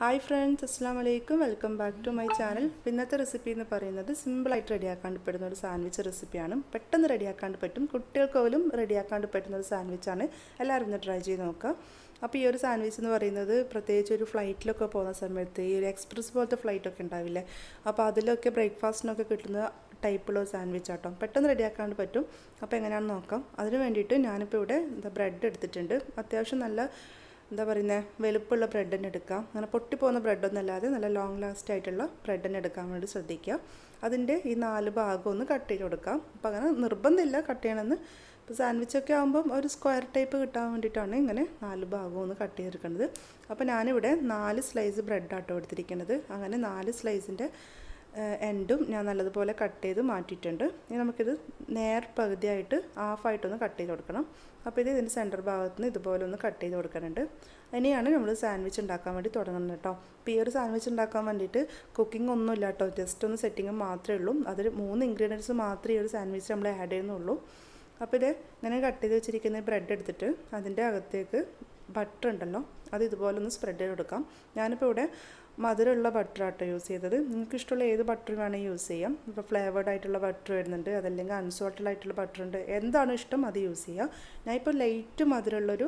Hi friends, Assalamu alaikum. Welcome back to my channel. ഇന്നത്തെ recipe എന്ന് പറയുന്നത് simple ആയിട്ട് റെഡിയാക്കാൻ പറ്റുന്ന ഒരു സാൻഡ്വിച്ച് റെസിപ്പിയാണ്. പെട്ടെന്ന് റെഡിയാക്കാൻ പറ്റും. കുട്ടികൾക്ക് പോലും റെഡിയാക്കാൻ പറ്റുന്ന ഒരു സാൻഡ്വിച്ചാണ്. എല്ലാവരും ഒന്ന് ട്രൈ ചെയ്ത് നോക്കുക. അപ്പോൾ ഈ ഒരു സാൻഡ്വിച്ച് എന്ന് പറയുന്നത് പ്രത്യേകിച്ച് ഒരു ഫ്ലൈറ്റിലൊക്കെ പോകുന്ന സമയത്ത് ഈ ഒരു എക്സ്പ്രസ് പോലത്തെ ഫ്ലൈറ്റൊക്കെ ഉണ്ടാവില്ലേ, അപ്പോൾ അതിലൊക്കെ ബ്രേക്ക്ഫാസ്റ്റിനൊക്കെ കിട്ടുന്ന ടൈപ്പുള്ള സാൻഡ്വിച്ച് ആട്ടോ. പെട്ടെന്ന് റെഡിയാക്കാൻ പറ്റും. അപ്പോൾ എങ്ങനെയാണെന്ന് നോക്കാം. അതിന് വേണ്ടിയിട്ട് ഞാനിപ്പോൾ ഇവിടെ ബ്രെഡ് എടുത്തിട്ടുണ്ട്. അത്യാവശ്യം നല്ല എന്താ പറയുന്നത് വലുപ്പമുള്ള ബ്രെഡ് തന്നെ എടുക്കാം. അങ്ങനെ പൊട്ടിപ്പോകുന്ന ബ്രെഡൊന്നും അല്ലാതെ നല്ല ലോങ് ലാസ്റ്റ് ആയിട്ടുള്ള ബ്രെഡ് തന്നെ എടുക്കാൻ വേണ്ടി ശ്രദ്ധിക്കുക. അതിൻ്റെ ഈ 4 ഭാഗം ഒന്ന് കട്ട് ചെയ്ത് കൊടുക്കാം. അപ്പോൾ അങ്ങനെ നിർബന്ധമില്ല കട്ട് ചെയ്യണമെന്ന്. ഇപ്പോൾ സാൻഡ്വിച്ചൊക്കെ ആകുമ്പം ഒരു സ്ക്വയർ ടൈപ്പ് കിട്ടാൻ വേണ്ടിയിട്ടാണ് ഇങ്ങനെ 4 ഭാഗവും ഒന്ന് കട്ട് ചെയ്തെടുക്കുന്നത്. അപ്പോൾ ഞാനിവിടെ 4 സ്ലൈസ് ബ്രെഡാട്ടോ എടുത്തിരിക്കുന്നത്. അങ്ങനെ 4 സ്ലൈസിൻ്റെ എൻഡും ഞാൻ നല്ലതുപോലെ കട്ട് ചെയ്ത് മാറ്റിയിട്ടുണ്ട്. ഇനി നമുക്കിത് നേർ പകുതിയായിട്ട് ഹാഫായിട്ടൊന്ന് കട്ട് ചെയ്ത് കൊടുക്കണം. അപ്പോൾ ഇത് ഇതിൻ്റെ സെൻറ്റർ ഭാഗത്ത് നിന്ന് ഇതുപോലെ ഒന്ന് കട്ട് ചെയ്ത് കൊടുക്കുന്നുണ്ട്. ഇനിയാണ് നമ്മൾ സാൻഡ്വിച്ച് ഉണ്ടാക്കാൻ വേണ്ടി തുടങ്ങുന്നത് കേട്ടോ. അപ്പോൾ ഈ ഒരു സാൻഡ്വിച്ച് ഉണ്ടാക്കാൻ വേണ്ടിയിട്ട് കുക്കിംഗ് ഒന്നും ഇല്ല കേട്ടോ, ജസ്റ്റ് ഒന്ന് സെറ്റിങ് മാത്രമേ ഉള്ളൂ. അതിൽ 3 ഇൻഗ്രീഡിയൻസ് മാത്രമേ ഈ ഒരു സാൻഡ്വിച്ച് നമ്മൾ ആഡ് ചെയ്യുന്നുള്ളൂ. അപ്പോൾ ഇത് ഇങ്ങനെ കട്ട് ചെയ്ത് വെച്ചിരിക്കുന്ന ബ്രെഡ് എടുത്തിട്ട് അതിൻ്റെ അകത്തേക്ക് ബട്ടർ ഉണ്ടല്ലോ അത് ഇതുപോലെ ഒന്ന് സ്പ്രെഡ് ചെയ്ത് കൊടുക്കാം. ഞാനിപ്പോൾ ഇവിടെ മധുരമുള്ള ബട്ടറാട്ടോ യൂസ് ചെയ്തത്. നിങ്ങൾക്ക് ഇഷ്ടമുള്ള ഏത് ബട്ടർ വേണമെങ്കിൽ യൂസ് ചെയ്യാം. ഇപ്പോൾ ഫ്ലേവേർഡ് ആയിട്ടുള്ള ബട്ടർ വരുന്നുണ്ട്, അതല്ലെങ്കിൽ അൺസോൾട്ടഡ് ആയിട്ടുള്ള ബട്ടർ ഉണ്ട്. എന്താണോ ഇഷ്ടം അത് യൂസ് ചെയ്യുക. ഞാനിപ്പോൾ ലൈറ്റ് മധുരമുള്ളൊരു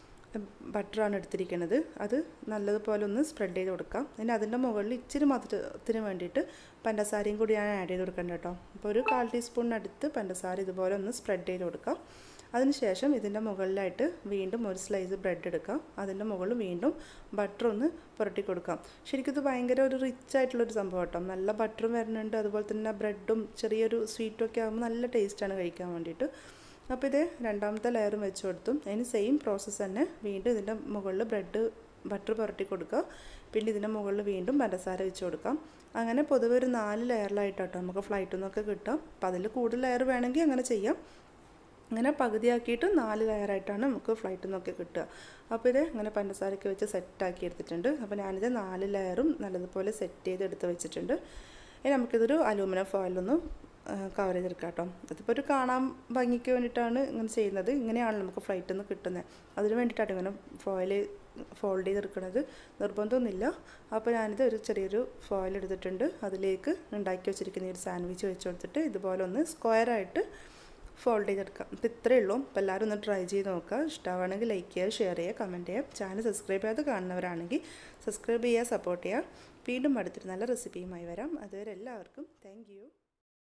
ബട്ടറാണ് എടുത്തിരിക്കുന്നത്. അത് നല്ലതുപോലെ ഒന്ന് സ്പ്രെഡ് ചെയ്ത് കൊടുക്കാം. പിന്നെ അതിൻ്റെ മുകളിൽ ഇച്ചിരി മധുരത്തിന് വേണ്ടിയിട്ട് പഞ്ചസാരയും കൂടി ഞാൻ ആഡ് ചെയ്ത് കൊടുക്കേണ്ട കേട്ടോ. അപ്പോൾ ഒരു 1/4 ടീസ്പൂണിനടുത്ത് പഞ്ചസാര ഇതുപോലെ ഒന്ന് സ്പ്രെഡ് ചെയ്ത് കൊടുക്കാം. അതിനുശേഷം ഇതിൻ്റെ മുകളിലായിട്ട് വീണ്ടും ഒരു സ്ലൈസ് ബ്രെഡ് എടുക്കാം. അതിൻ്റെ മുകളിൽ വീണ്ടും ബട്ടർ ഒന്ന് പുരട്ടി കൊടുക്കാം. ശരിക്കും ഇത് ഭയങ്കര ഒരു റിച്ച് ആയിട്ടുള്ളൊരു സംഭവം കേട്ടോ. നല്ല ബട്ടറും വരുന്നുണ്ട്, അതുപോലെ തന്നെ ബ്രെഡും ചെറിയൊരു സ്വീറ്റും ഒക്കെ ആകുമ്പോൾ നല്ല ടേസ്റ്റാണ് കഴിക്കാൻ വേണ്ടിയിട്ട്. അപ്പോൾ ഇത് രണ്ടാമത്തെ ലെയറും വെച്ച് കൊടുത്തു. അതിന് സെയിം പ്രോസസ്സ് തന്നെ വീണ്ടും ഇതിൻ്റെ മുകളിൽ ബട്ടർ പുരട്ടി കൊടുക്കുക. പിന്നെ ഇതിൻ്റെ മുകളിൽ വീണ്ടും പഞ്ചസാര വെച്ച് കൊടുക്കാം. അങ്ങനെ പൊതുവെ ഒരു 4 ലെയറിലായിട്ടോ നമുക്ക് ഫ്ലൈറ്റിൽ നിന്നൊക്കെ കിട്ടാം. അപ്പോൾ അതിൽ കൂടുതൽ ലെയർ വേണമെങ്കിൽ അങ്ങനെ ചെയ്യാം. അങ്ങനെ പകുതിയാക്കിയിട്ട് 4 ലെയറായിട്ടാണ് നമുക്ക് ഫ്ലൈറ്റിൽ നിന്നൊക്കെ കിട്ടുക. അപ്പോൾ ഇത് അങ്ങനെ പഞ്ചസാരയൊക്കെ വെച്ച് സെറ്റാക്കി എടുത്തിട്ടുണ്ട്. അപ്പോൾ ഞാനിത് 4 ലെയറും നല്ലതുപോലെ സെറ്റ് ചെയ്ത് എടുത്ത് വെച്ചിട്ടുണ്ട്. ഇനി നമുക്കിതൊരു അലൂമിനിയം ഫോയിലൊന്ന് കവർ ചെയ്തെടുക്കാം കേട്ടോ. അതിപ്പോൾ ഒരു കാണാൻ ഭംഗിക്ക് വേണ്ടിയിട്ടാണ് ഇങ്ങനെ ചെയ്യുന്നത്. ഇങ്ങനെയാണ് നമുക്ക് ഫ്ലൈറ്റിൽ നിന്ന് കിട്ടുന്നത്. അതിന് വേണ്ടിയിട്ടാണ് ഇങ്ങനെ ഫോയിൽ ഫോൾഡ് ചെയ്തെടുക്കുന്നത്, നിർബന്ധമൊന്നുമില്ല. അപ്പോൾ ഞാനിത് ഒരു ചെറിയൊരു ഫോയിൽ എടുത്തിട്ടുണ്ട്. അതിലേക്ക് ഉണ്ടാക്കി വെച്ചിരിക്കുന്ന ഈ ഒരു സാൻഡ്വിച്ച് വെച്ച് കൊടുത്തിട്ട് ഇതുപോലെ ഒന്ന് സ്ക്വയറായിട്ട് ഫോൾഡ് ചെയ്തെടുക്കാം. അപ്പോൾ ഇത്രയേ ഉള്ളൂ. അപ്പോൾ എല്ലാവരും ഒന്ന് ട്രൈ ചെയ്ത് നോക്കുക. ഇഷ്ടമാണെങ്കിൽ ലൈക്ക് ചെയ്യുക, ഷെയർ ചെയ്യുക, കമൻറ്റ് ചെയ്യുക. ചാനൽ സബ്സ്ക്രൈബ് ചെയ്യാതെ കാണുന്നവരാണെങ്കിൽ സബ്സ്ക്രൈബ് ചെയ്യുക, സപ്പോർട്ട് ചെയ്യുക. വീണ്ടും അടുത്തൊരു നല്ല റെസിപ്പിയുമായി വരാം. അതുവരെ എല്ലാവർക്കും താങ്ക് യു.